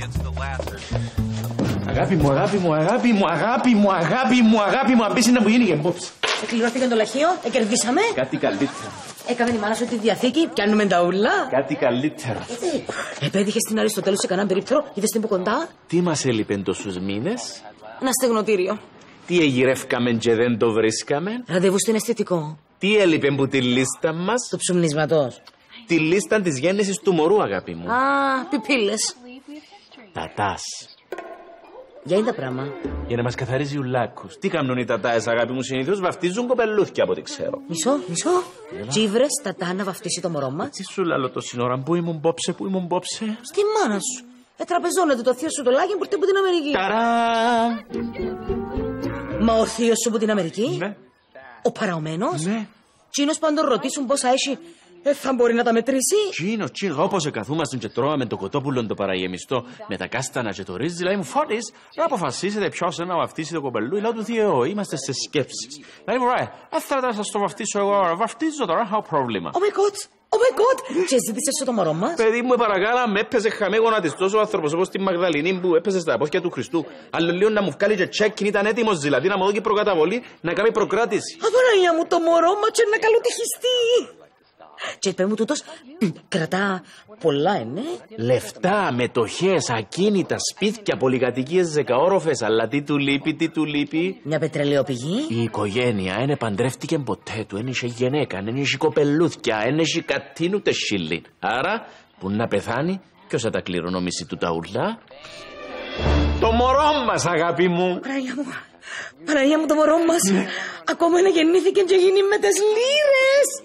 Αγάπη μου, αγάπη μου, αγάπη μου, αγάπη μου, αγάπη μου, αγάπη μου, απίση να μου γίνει και μπόψε. Εκκληρώθηκε το λαχείο, κερδίσαμε. Κάτι καλύτερα. Έκαμε η μάνα σου τη διαθήκη, πιάνουμε τα ούλα. Κάτι καλύτερα. Επέτυχε στην Αριστοτέλου σε κανέναν περίπτερο, είδες την που κοντά. Τι μας έλειπε τόσους μήνες? Ένα στεγνοτήριο. Τι εγγυρεύκαμε και δεν το βρίσκαμε? Ραντεβού στην αισθητικό. Τι έλειπε που τη λίστα μας? Του ψουμνίσματος. Τη λίστα της γέννησης του μωρού, αγάπη μου. Α, πιπίλες. Τατάς. Για είναι τα πράγμα. Για να μας καθαρίζει ουλάκους. Τι κάνουν οι τατάες, αγάπη μου, συνήθως βαφτίζουν κοπελούθια από ό,τι ξέρω. Μισό. Τζίβρες, τατά να βαφτίσει το μωρό μας. Τι σου λαλώ το σύνορα, πού ήμουν πόψε, πού ήμουν πόψε. Στη μάνα σου. Τραπεζώνεται το θείο σου το λάγι που ήρθε από την Αμερική. Ταρά! Μα ο θείος σου από την Αμερική. Ναι. Ο παραωμένος. Ναι. Τσίνος που αν τον ρωτήσουν πόσα έχει, θα μπορεί να τα μετρήσει. Τσίνο, όπως καθούμασταν και τρώγαμε το κοτόπουλο το παραγεμιστό με τα κάστανα και το ρύζι, λέει μου φώτης να αποφασίσετε ποιος να βαφτίσει το κοπελού. Λέω του Θεό, είμαστε σε σκέψεις. Λέει μου, ρε, θα σας το βαφτίσω εγώ, βαφτίζω τώρα, έχω πρόβλημα. Oh my god! Και ζήτησες σου το μωρό μας. Παιδί μου, παρακάλα, με έπαιζε χαμέ γονατιστός ο άνθρωπος όπως τη Μαγδαληνή που έπαιζε στα πόδια του Χριστού. Αλλά λίγο να μου βγάλει και τσέκιν, ήταν έτοιμος δηλαδή να μου δώσει προκαταβολή να κάνει προκράτηση. Απαναγία μου, το μωρό μας και να καλοτυχιστεί. Και είπε μου τούτος, κρατά πολλά, ναι. Λεφτά, μετοχές, ακίνητα, σπίτια, πολυκατοικίες, δεκαόροφες, αλλά τι του λείπει. Μια πετρελαιοπηγή. Η οικογένεια δεν παντρεύτηκε ποτέ του, δεν είχε γυναίκα, δεν είχε κοπελούθια, δεν είχε κατήν ούτε σιλήν. Άρα, που να πεθάνει, ποιος θα τα κληρονομήσει του τα ούλα? Το μωρό μας, αγάπη μου. Παναγία μου, το μωρό μας. Ακόμα να γεννήθηκε και γίνει με τις λίρες.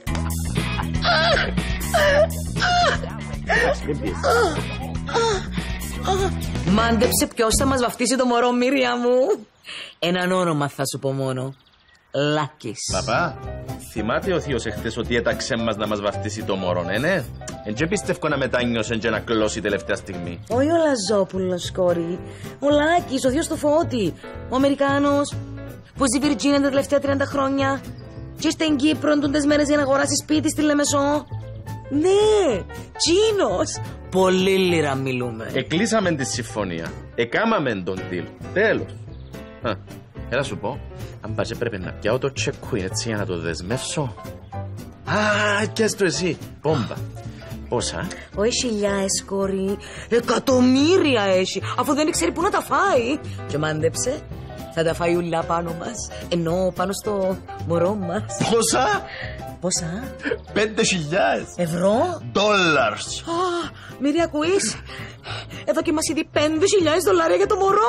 Μάντεψε ποιος θα μας βαφτίσει το μωρό, Μύρια μου. Έναν όνομα θα σου πω μόνο. Λάκης. Παπά, θυμάται ο θείος εχθές ότι έταξε μας να μας βαφτίσει το μωρό, ναι? Εν και πιστεύω να μετάνιωσε και να κλώσει τελευταία στιγμή. Όχι ο Λαζόπουλος, κόρη. Ο Λάκης, ο θείος του Φώτη. Ο Αμερικάνος που ζει Βιρτζίνια τα τελευταία 30 χρόνια. Και στην Κύπρο τούντες μέρες για να αγοράσει σπίτι στη Λεμεσό. Ναι, Τσίνος. Πολύ λίρα μιλούμε. Εκλείσαμε τη συμφωνία. Εκάμαμε τον deal. Τέλος. Έλα σου πω, αν πας έπρεπε να πιάω το τσεκούιν έτσι για να το δεσμεύσω. Α, κι άστο εσύ. Πόμπα. Πόσα? Όχι χιλιάες, κόρη. Εκατομμύρια έχει. Αφού δεν ξέρει πού να τα φάει. Και μάντεψε. Θα τα φάει ουλά πάνω μας. Ενώ πάνω στο μωρό μας. Πόσα? 5.000 ευρώ? Dollars. Μύρια, ακούεις? Εδώ και μας ήδη 5.000 δολάρια για το μωρό.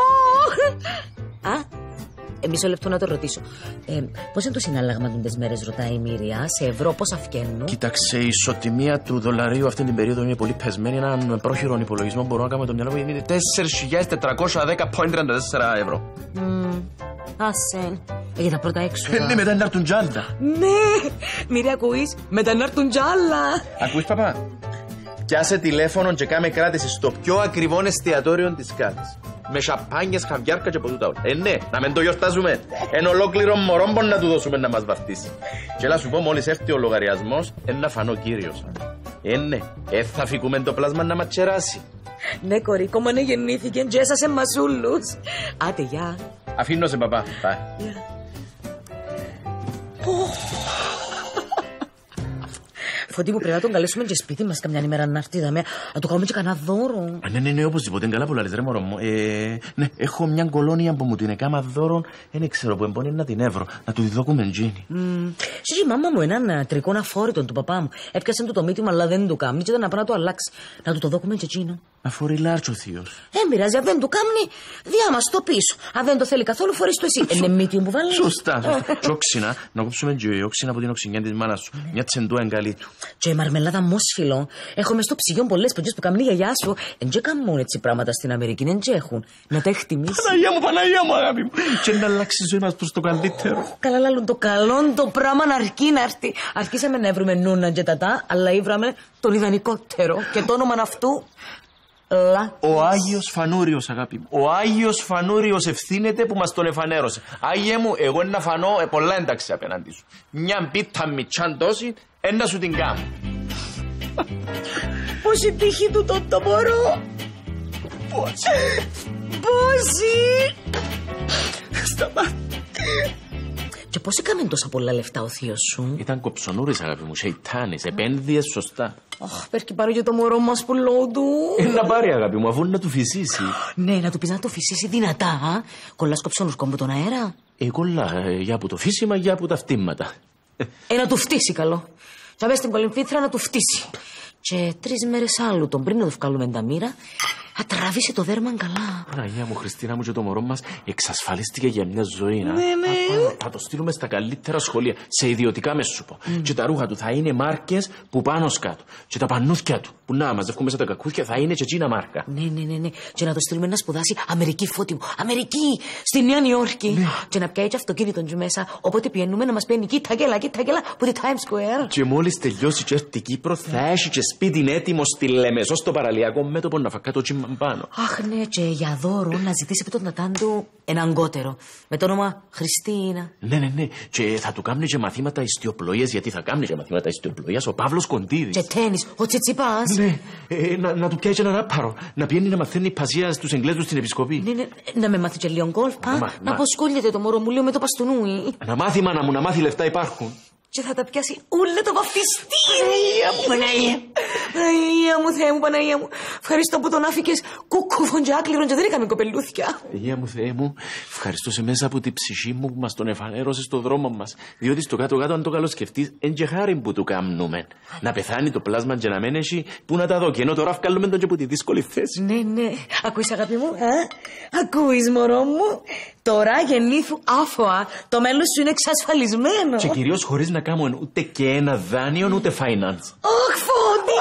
Μισό λεπτό να το ρωτήσω. Πώς είναι το συνάλλαγμα του τις μέρες, ρωτάει η Μύρια. Σε ευρώ πόσα βγαίνουν? Κοίταξε, η ισοτιμία του δολαρίου αυτή την περίοδο είναι πολύ πεσμένη. Έναν πρόχειρο υπολογισμό μπορώ να κάνω το μυαλό μου, είναι 4.410,34 ευρώ. Άσε. Για τα πρώτα έξοδα. Ναι, μετά να έρθουν τζάλα. Ναι, Μύρια, ακούεις? Μετά να έρθουν τζάλα. Ακούεις, παπά? Πιάσε τηλέφωνο και κάμε κράτηση στο πιο ακριβό εστιατόριο της Κάλης. Με σαπάνιες, χαβιάρκα και ποτούτα όλα. Ναι, να μην το γιορτάζουμε. Ένα ολόκληρο μωρό μπορεί να του δώσουμε να μας βαφτίσει. Και να σου πω, μόλις έρθει ο λογαριασμός, να φανώ κύριος. Ναι, θα φύγουμε το πλάσμα να μας τσεράσει. Ναι, κορί, κόμμα να γεννήθηκε και έσασε μασούλους. Άτε, γεια. Αφήνω σε, παπά. Φωτή μου, πρέπει να τον καλέσουμε και σπίτι μας καμιά ημέρα να έρθει, να του κάνουμε και κανένα δώρο. Ναι, οπωσδήποτε, είναι καλά που λαλείς, ρε μωρό μου. Ναι, έχω μια κολόνια που μου την έκαμα δώρο, δεν ξέρω που εμπονεί να την έβρω, να του τη δώκουμε εντζίνη. Σύγει η μάμα μου έναν τρικό αφόρητον του παπά μου. Έπιασε του το μύτημα, αλλά δεν του κάμνει, και ήταν να πάει να το αλλάξει. Να του το δώκουμε και εκείνο. Να φορεί λάρτσο ο θείος. Πειράζει, αν δεν του κάμνει, διά μας το πίσω. Αν δεν το θέλει καθόλου, φορείς το εσύ. Είναι μύτιο που βάλει. Σωστά. Και όξινα, να κόψουμε και όξινα από την οξυνιά της μάνας σου. Μια τσεντούα εγκαλή του. Και η μαρμελάδα μόσφυλο. Έχουμε στο ψυγείο πολλές ποντιές που καμνεί η γιαγιά σου. Εν και καμούν έτσι πράγματα στην Αμερική, εν και έχουν. Να τα εκτιμήσει. Παναγία μου, αγάπη μου. Και να αλλάξει η ζωή μας προς το καλύτερο. Καλά, λαλούν το καλό το πράγμα να αρκεί να έρθει. Αρχίσαμε να βρούμε νούνα και τατά, αλλά ήβραμε τον ιδανικότερο. Και το όνομα αυτού. Ο Άγιος Φανούριος, αγάπη μου. Ο Άγιος Φανούριος ευθύνεται που μας τον εφανέρωσε. Άγιε μου, εγώ να φανώ πολλά ένταξη απέναντι σου. Μια πίτα μητσάν τόση, ένα σου την κάνω. Πώς η τύχη του το μωρό. Πόσοι! Σταμάτα. Και πώς έκαμε τόσα πολλά λεφτά ο θείος σου? Ήταν κοψονούρης, αγάπη μου, σεϊτάνης, επένδυες σωστά. Αχ, πέρκει πάρω για το μωρό μας πουλό του. Να πάρει, αγάπη μου, αφού να του φυσήσει. Ναι, να του πεις να το φυσήσει δυνατά. Κολλάς κοψονούς κόμπου τον αέρα. Κολλά, για από το φύσιμα, για από τα φτύματα. Να του φτύσει καλό. Θα πες στην κολυμφήθρα να του φτύσει. Και 3 μέρες άλλου τον πριν να του βγάλουμε τα μοίρα, θα τραβήσει το δέρμα καλά. Παναγία μου, Χριστίνα μου, και το μωρό μας εξασφαλίστηκε για μια ζωή. Ναι. Θα το στείλουμε στα καλύτερα σχολεία, σε ιδιωτικά με σου πω. Και τα ρούχα του θα είναι μάρκες που πάνω σκάτω. Και τα πανούθια του που να μαζεύουμε μέσα τα κακούθια θα είναι και εκείνα μάρκα. Ναι. Και να το στείλουμε να σπουδάσει Αμερική, φώτη μου. Αμερική! Στη Νέα Νιόρκη. Ναι. Και να πιάει και αυτοκίνητο του μέσα. Οπότε πιένουμε να μας παίρνει κοίτα γέλα που τη Times Square. Και μόλις τελειώσει και έρθει Κύπρο θα έχει και σπίτι έτοιμο στη Λεμεσό στο παραλιακό μέτωπο να φακά το τσίμα πάνω. Αχ, ναι, και για δώρο να ζητήσει από τον Νατάν του έναν αγκότερο. Με το όνομα Χριστίνα. Ναι. Και θα του κάνει και μαθήματα ιστιοπλοείας, γιατί θα κάνει και μαθήματα ιστιοπλοείας ο Παύλος Κοντίδης. Και τένις, ο Τσιτσιπάς. Ναι, να του πιάει και έναν άπαρο. Να πιένει να μαθαίνει παζία στους Εγγλέζους στην Επισκοπή. Ναι, να με μάθει και λίγο γκολφ. Να αποσχολείται το μωρό μου λίγο με το παστούνούι. Να μάθει, μάνα μου, να μάθει, λεφτά υπάρχουν. Και θα τα πιάσει όλα το βαφτιστήρι. Παναγία μου, Θεέ μου, Παναγία μου. Ευχαριστώ που τον άφηκες κούκκουφον και άκληρον και δεν είχαμε κοπελούθια. Παναγία μου, Θεέ μου, ευχαριστώ σε μέσα από την ψυχή μου που μας τον εφανέρωσε στο δρόμο μας. Διότι στο κάτω-κάτω, αν το καλοσκεφτείς, εν και χάρη που του κάμνουμε. Να πεθάνει το πλάσμα και να μένει εσύ, πού να τα δω. Και ενώ τώρα βγάλουμε τον και από τη δύσκολη θέση. Ναι. Ακούεις, αγάπη μου, ακούεις, μωρό μου. Τώρα γεννήθου άφοα. Το μέλλον σου είναι εξασφαλισμένο. Και κυρίως χωρίς να κάνουμε ούτε και ένα δάνειο ούτε finance. Αχ, Φώτη!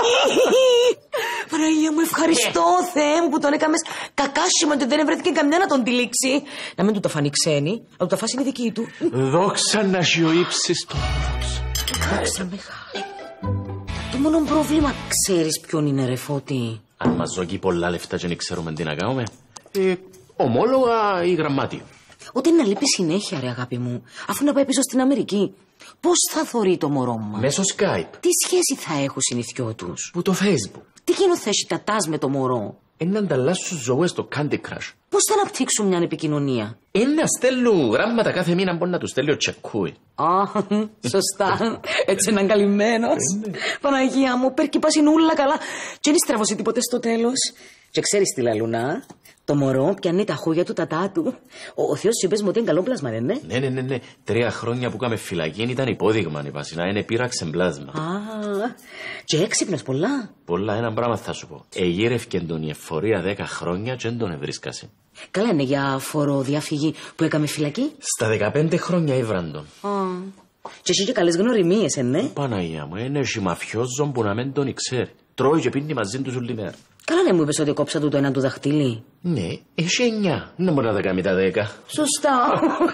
Παναγία μου, ευχαριστώ, Θεέ μου, που τον έκαμες κακάσιμο και δεν βρέθηκε καμιά να τον τυλίξει. Να μην του τα φανεί ξένη, να του τα φάσει είναι δική του. Δόξα να ύψεις το Δόξα μεγάλη. Το μόνο πρόβλημα ξέρεις ποιον είναι, ρε Φώτη? Αν μας ζώγει πολλά λεφτά και δεν ξέρουμε τι να κάνουμε, ομόλογα ή γραμμάτιο. Ότι να λείπει συνέχεια, ρε αγάπη μου, αφού να πάει πίσω στην Αμερική. Πώς θα θωρεί το μωρό μας? Μέσω Skype. Τι σχέση θα έχουν συνηθιό τους? Που το Facebook. Τι κοινό θα έχει τατάς με το μωρό? Να ανταλλάσσουν ζωές στο Candy Crush. Πώς θα αναπτύξουν μια επικοινωνία? Να στέλνουν γράμματα κάθε μήνα, μπορεί να του στέλνει ο τσεκούι. Σωστά. Έτσι είναι καλυμμένος. Παναγία μου, πέρκει πασινούλα καλά. Και δεν στραβώσει τίποτε στο τέλος. Και ξέρεις τι λαλουνά? Το μωρό πιάνει τα χούγια του τατά του. Ο θείος σου είπες μου ότι είναι καλό πλάσμα, δεν είναι? Ναι. 3 χρόνια που κάμε φυλακή ήταν υπόδειγμα, να είναι πείραξε πλάσμα. Και έξυπνος πολλά. Πολλά, ένα πράγμα θα σου πω. Εγείρευκε τον η εφορία 10 χρόνια και δεν τον ευρίσκασε. Καλά είναι για φοροδιαφυγή που έκαμε φυλακή. Στα 15 χρόνια ήβραν τον. Και εσύ και καλές γνωριμίες, ναι? Παναγία μου, είναι εσύ μαφιόζον που να μην τον ξέρει. Τρώει και πίνει μαζί του όλη μέρα. Καλά ναι μου είπες ότι κόψα του το ένα του δαχτυλί. Ναι, έχει 9. Δεν μπορεί να τα κάνει τα 10. Σωστά.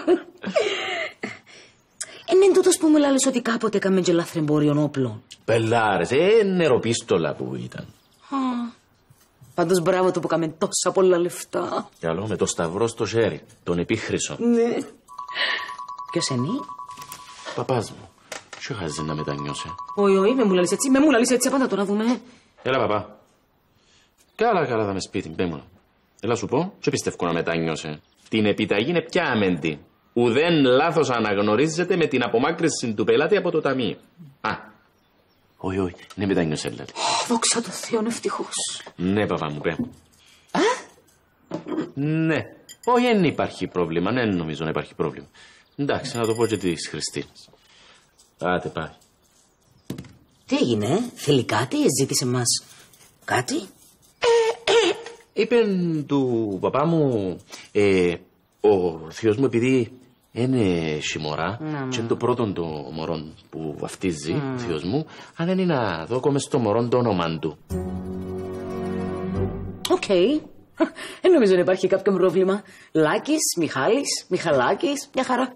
Είναι τούτος που μου λάλες ότι κάποτε έκαμε και λαθρεμπόριον όπλων. Πελάρες, νεροπίστολα που ήταν. Πάντως μπράβο του που έκαμε τόσα πολλά λεφτά. Καλό, με το σταυρό στο χέρι, τον επίχρυσο. Ναι. Ποιος είναι? Παπάς μου. Τι χάζει να μετανιώσει. Όχι, με μου λάλες έτσι, απάντα το να δούμε. Έλα, παπά. Καλά, θα με σπίτι, πέμουν. Έλα σου πω, και πιστεύω να μετάνιωσε. Την επιταγή είναι πια αμέντη. Ουδέν λάθος αναγνωρίζεται με την απομάκρυνση του πελάτη από το ταμείο. Όχι, ναι μετάνιωσε, δηλαδή. Δόξα τω Θεώ, ευτυχώς. Ναι, παπά μου, πέ. Ναι. Όχι, δεν υπάρχει πρόβλημα, δεν νομίζω να υπάρχει πρόβλημα. Εντάξει, να το πω και της Χριστίνας. Άτε, πάει. Τι έγινε, θέλει κάτι, ζήτησε μας κάτι? Είπε του παπά μου, ο θείος μου επειδή είναι σιμωρά και είναι το πρώτο το μωρό που βαφτίζει ο θείος μου, αν είναι να δω κόμμε στο μωρό το όνομα του. Οκ. Δεν νομίζω να υπάρχει κάποιο πρόβλημα. Λάκης, Μιχάλης, Μιχαλάκης, μια χαρά.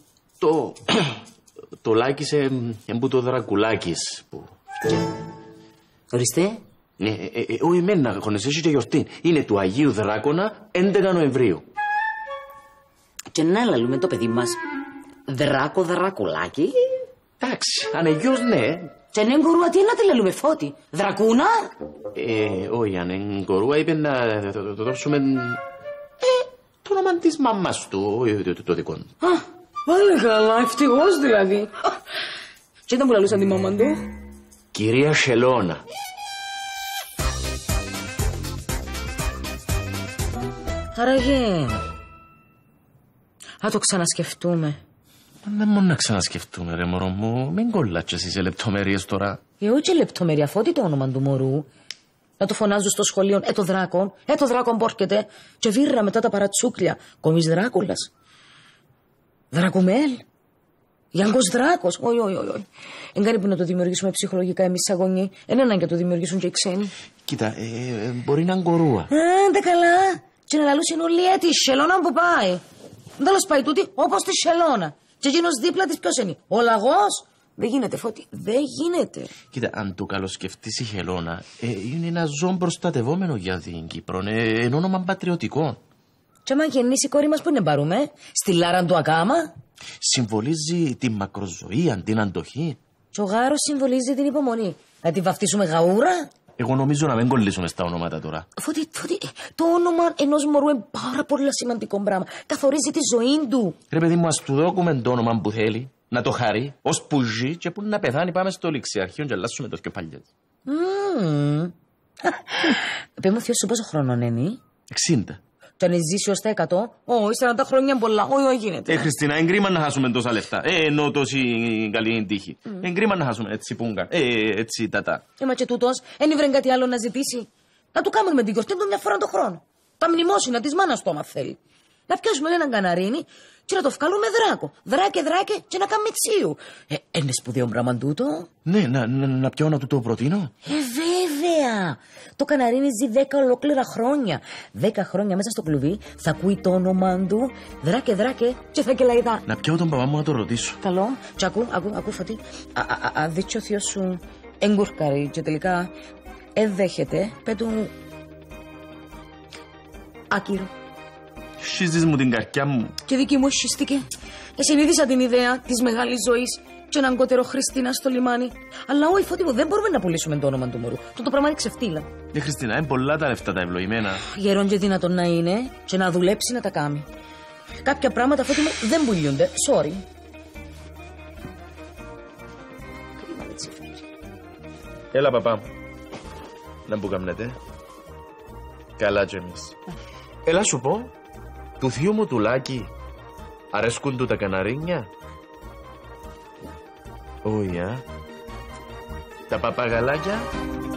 Το Λάκης εμπού το Δρακουλάκης που... Ορίστε. Ναι, όχι εμένα, χωνεσέσαι και γιορτή. Είναι του Αγίου Δράκωνα 11 Νοεμβρίου. Και να λαλούμε το παιδί μας Δράκο Δρακουλάκη. Εντάξει, αν εγγυώς ναι. Και είναι κορούα, τι να τη λελούμε, Φώτη. Δρακούνα. Όχι, αν είναι κορούα, είπε να το δώσουμε το όνομα της μαμάς του, το δικό του. Α, πάλι καλά, ευτυχώς δηλαδή. Και ήταν που λαλούσαν τη μάμα του. Κυρία Σελώνα. Άραγε. Θα το ξανασκεφτούμε. Δεν μόνο να ξανασκεφτούμε, ρε μωρό μου. Μην κολλάτσες σε λεπτομέρειες τώρα. Όχι λεπτομέρεια, Φώτη το όνομα του μωρού. Να το φωνάζουν στο σχολείο, το δράκον πόρκεται. Και βίρρα μετά τα παρατσούκλια. Κομής Δράκουλας. Δρακουμέλ. Γιάνγκος Δράκος. Όχι. Εγκάνει που να το δημιουργήσουμε ψυχολογικά εμείς οι αγωνιοί. Είναι ανάγκη να το δημιουργήσουν και οι ξένοι. Κοίτα, μπορεί να είναι κορούα. Άντε καλά. Και να λαλούσουν όλοι η Σελώνα που πάει. Τέλος πάει τούτη όπως τη Σελώνα. Και εκείνος δίπλα της ποιος είναι. Ο λαγός. Δεν γίνεται, Φώτη. Δεν γίνεται. Κοίτα, αν το καλοσκεφτείς η Χελώνα, είναι ένα ζώο προστατευόμενο για την Κύπρο. Είναι όνομα πατριωτικό. Και άμα γεννήσει η κόρη μας που είναι παρούμε, στη Λάραν του Ακάμα. Συμβολίζει την μακροζωία, την αντοχή. Και ο γάρος συμβολίζει την υπομονή. Να τη βαφτίσουμε γαούρα. Εγώ νομίζω να μην κολλήσουμε στα ονόματα τώρα. Φώτη, το όνομα ενός μωρού είναι πάρα πολύ σημαντικό πράγμα. Καθορίζει τη ζωή του. Ρε παιδί μου, ας του δώκουμε το όνομα που θέλει, να το χαρεί, ως που ζει και που να πεθάνει πάμε στο ληξιαρχείο και αλλάσουμε το κεφαλιές. Πες μου, θείο σου πόσο χρόνο είναι? 60. Και αν ζήσει ως τα 100, όχι, 40 χρόνια πολλά, όχι γίνεται. Χριστίνα, εγκρίμα να χάσουμε τόσα λεφτά. Ενώ τόση καλή τύχη. Εγκρίμα να χάσουμε έτσι πούγκα. Έτσι τατά. Μα και τούτος, δεν ήβρε κάτι άλλο να ζητήσει. Να του κάνουμε με την γιορτή του μια φορά το χρόνο. Τα μνημόσυνα της μάνας του, άμα θέλει. Να πιάσουμε έναν καναρίνι και να το βγάλουμε δράκο. Δράκε και να κάνουμε τσίου. Είναι σπουδαίο πράγμα τούτο. Ναι, να πιάω να του το προτείνω. Βέβαια. Το καναρίνι ζει 10 ολόκληρα χρόνια. 10 χρόνια μέσα στο κλουβί θα ακούει το όνομα του. Δράκε και θα κελαϊδά. Να πιάω τον παπά μου να το ρωτήσω. Καλό. Και ακού Φωτή. Αδίτσιο θείο σου εγκουρκάρει και τελικά δέχεται. Πέτου άκυρο. Σχίζεις μου την καρκιά μου. Και δική μου σχίστηκε. Συνείδησα την ιδέα της μεγάλης ζωής και έναν κότερο Χριστίνα στο λιμάνι. Αλλά όχι, Φώτη μου, δεν μπορούμε να πουλήσουμε το όνομα του μωρού. Το πράγμα είναι ξεφτύλα. Χριστίνα, είναι πολλά τα λεφτά τα ευλογημένα. Γερόν και δυνατόν να είναι και να δουλέψει να τα κάνει. Κάποια πράγματα, Φώτη μου, δεν πουλιούνται. Sorry. Έλα, παπά. Να μπου καμνέτε. Καλά κι εμείς. Έλα σου πω, του θείου μου του Λάκη αρέσκουν του τα καναρίνια? Όχι, τα παπαγαλάκια.